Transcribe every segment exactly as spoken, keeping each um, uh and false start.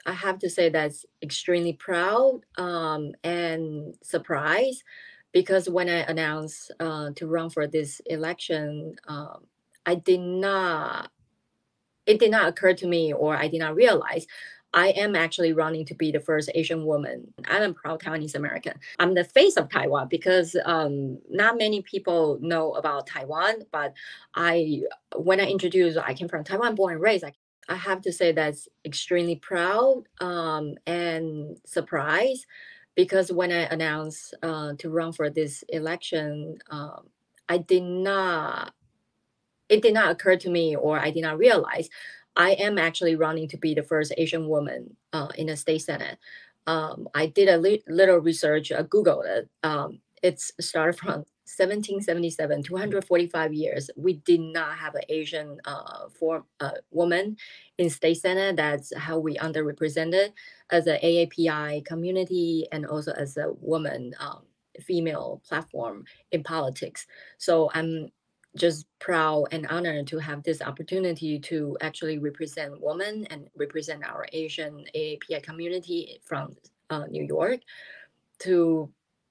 I have to say that's extremely proud um, and surprised because when I announced uh, to run for this election, um, I did not, it did not occur to me or I did not realize I am actually running to be the first Asian woman. I'm a proud Taiwanese American. I'm the face of Taiwan because um, not many people know about Taiwan, but I, when I introduced, I came from Taiwan, born and raised. I, I have to say that's extremely proud um, and surprised because when I announced uh, to run for this election, um, I did not it did not occur to me or I did not realize I am actually running to be the first Asian woman uh, in the state senate. Um, I did a li- little research, uh, Googled it. Um, it's started from seventeen seventy-seven, two hundred forty-five years. We did not have an Asian uh, form uh, woman in state senate. That's how we underrepresented as an A A P I community and also as a woman, um, female platform in politics. So I'm just proud and honored to have this opportunity to actually represent women and represent our Asian A A P I community from uh, New York to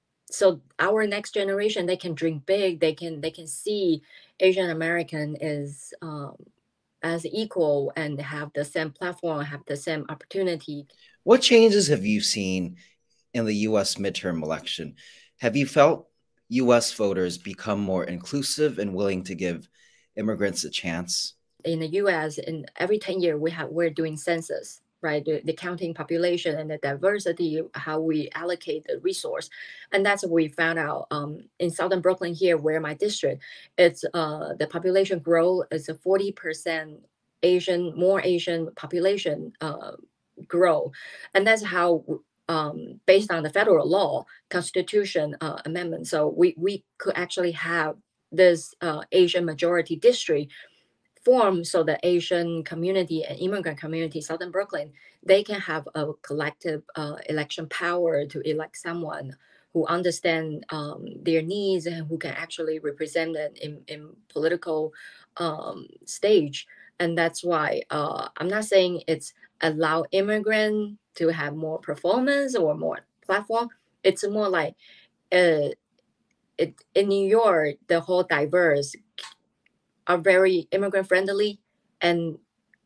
so our next generation they can dream big, they can they can see Asian American is um, as equal and have the same platform, have the same opportunity. What changes have you seen in the U S midterm election? Have you felt U S voters become more inclusive and willing to give immigrants a chance? In the U S, in every ten year we have we're doing census, right? The, the counting population and the diversity, how we allocate the resource. And that's what we found out um, in Southern Brooklyn here, where my district, it's uh, the population growth is a forty percent Asian, more Asian population uh, grow. And that's how um, based on the federal law, constitution uh, amendment. So we, we could actually have this uh, Asian majority district form so the Asian community and immigrant community, Southern Brooklyn, they can have a collective uh, election power to elect someone who understand um, their needs and who can actually represent them in, in political um, stage. And that's why uh, I'm not saying it's allow immigrant to have more performance or more platform. It's more like uh, it, in New York, the whole diverse are very immigrant friendly and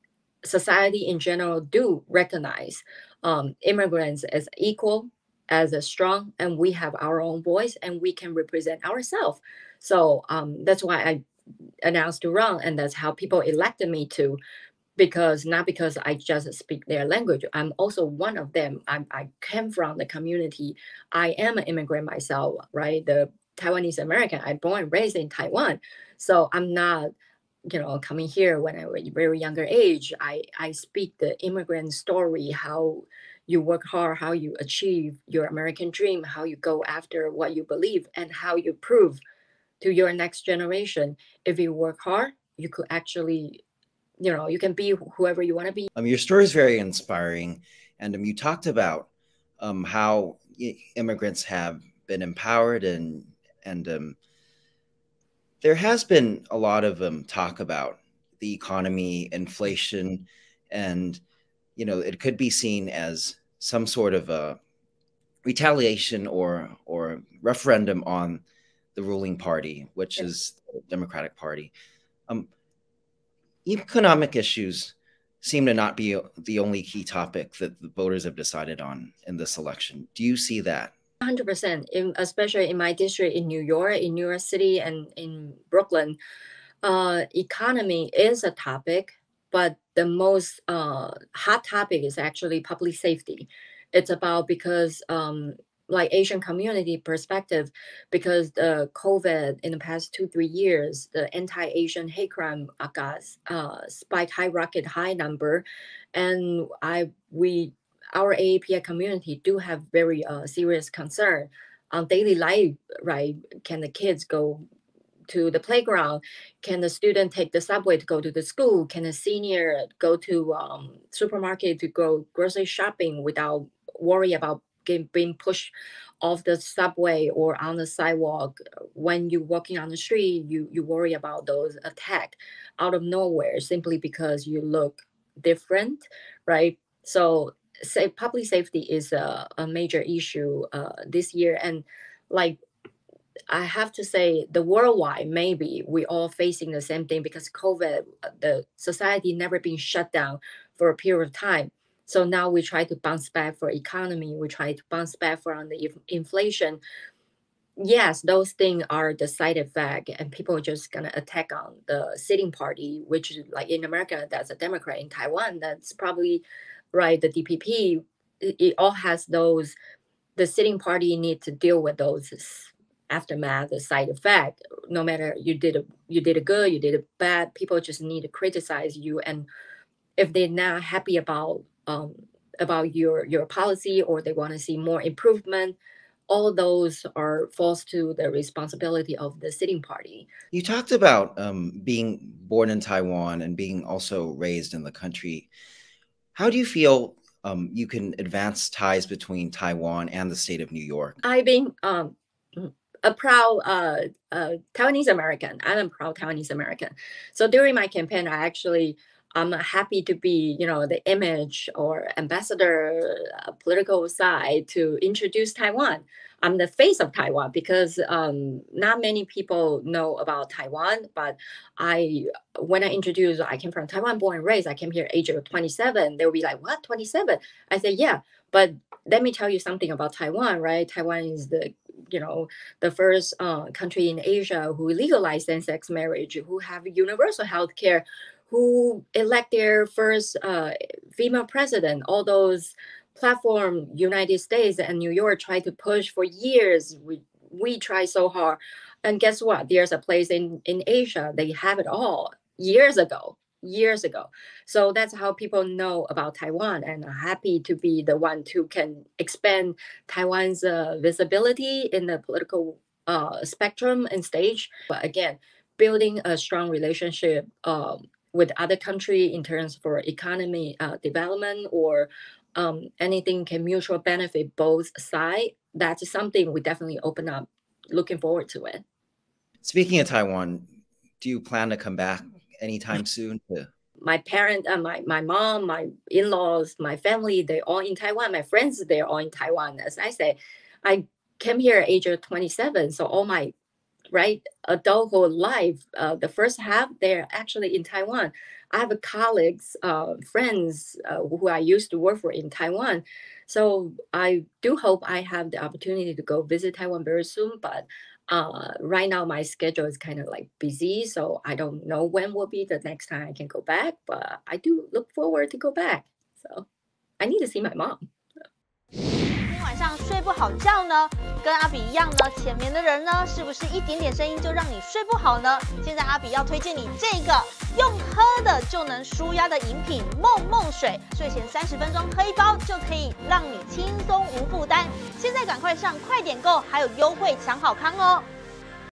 society in general do recognize um, immigrants as equal, as a strong, and we have our own voice and we can represent ourselves. So um, that's why I announced to run, and that's how people elected me to, because not because I just speak their language, I'm also one of them. I'm, I came from the community. I am an immigrant myself, right? The Taiwanese American. I born and raised in Taiwan, so I'm not, you know, coming here when I was a very younger age. I I speak the immigrant story, how you work hard, how you achieve your American dream, how you go after what you believe, and how you prove to your next generation if you work hard, you could actually, you know, you can be whoever you want to be. Um, your story is very inspiring, and um, you talked about um, how immigrants have been empowered, and and um, there has been a lot of um, talk about the economy, inflation, and you know it could be seen as some sort of a retaliation or or referendum on the ruling party, which is the Democratic Party. Um, economic issues seem to not be the only key topic that the voters have decided on in this election. Do you see that? one hundred percent, in, especially in my district in New York, in New York City, and in Brooklyn. Uh, economy is a topic, but the most uh, hot topic is actually public safety. It's about because um, like Asian community perspective, because the COVID in the past two three years, the anti-Asian hate crime uh, got uh, spike high rocket high number, and I we our A A P I community do have very uh, serious concern on daily life. Right? Can the kids go to the playground? Can the student take the subway to go to the school? Can a senior go to um, supermarket to go grocery shopping without worry about getting, being pushed off the subway or on the sidewalk? When you're walking on the street, you you worry about those attack out of nowhere simply because you look different, right? So say public safety is a, a major issue uh, this year, and like I have to say, the worldwide, maybe we all facing the same thing because COVID, uh, the society never been shut down for a period of time. So now we try to bounce back for economy. We try to bounce back from the inf- inflation. Yes, those things are the side effect, and people are just gonna attack on the sitting party, which is like in America, that's a Democrat. In Taiwan, that's probably right. The D P P, it, it all has those. The sitting party need to deal with those s- aftermath, the side effect. No matter you did a you did a good, you did a bad. People just need to criticize you, and if they're not happy about um about your your policy or they want to see more improvement, all those are falls to the responsibility of the sitting party. You talked about um, being born in Taiwan and being also raised in the country. How do you feel um, you can advance ties between Taiwan and the state of New York? I've been um, a proud uh, uh, Taiwanese American. I'm a proud Taiwanese American. So during my campaign, I actually I'm happy to be, you know, the image or ambassador, uh, political side to introduce Taiwan. I'm the face of Taiwan because um, not many people know about Taiwan. But I, when I introduce, I came from Taiwan, born and raised. I came here age of twenty-seven. They'll be like, "What, twenty-seven?" I say, "Yeah." But let me tell you something about Taiwan, right? Taiwan is the you know the first uh, country in Asia who legalized same-sex marriage, who have universal health care, who elect their first uh, female president. All those platform United States and New York tried to push for years. We we try so hard, and guess what? There's a place in in Asia. They have it all years ago. Years ago. So that's how people know about Taiwan, and I'm happy to be the one who can expand Taiwan's uh, visibility in the political uh, spectrum and stage. But again, building a strong relationship um, with other country in terms for economy uh, development or um, anything can mutual benefit both side. That's something we definitely open up. Looking forward to it. Speaking of Taiwan, do you plan to come back anytime soon? To... My parent, uh, my my mom, my in-laws, my family, they're all in Taiwan. My friends, they're all in Taiwan. As I say, I came here at age of twenty-seven, so all my right adulthood life, uh, the first half, they're actually in Taiwan. I have colleagues, uh, friends uh, who I used to work for in Taiwan. So I do hope I have the opportunity to go visit Taiwan very soon. But uh, right now, my schedule is kind of like busy. So I don't know when will be the next time I can go back. But I do look forward to go back. So I need to see my mom. 今天晚上睡不好觉呢，跟阿比一样呢，前面的人呢，是不是一点点声音就让你睡不好呢？现在阿比要推荐你这个用喝的就能舒压的饮品梦梦水，睡前三十分钟喝一包就可以让你轻松无负担。现在赶快上快点购，还有优惠抢好康哦！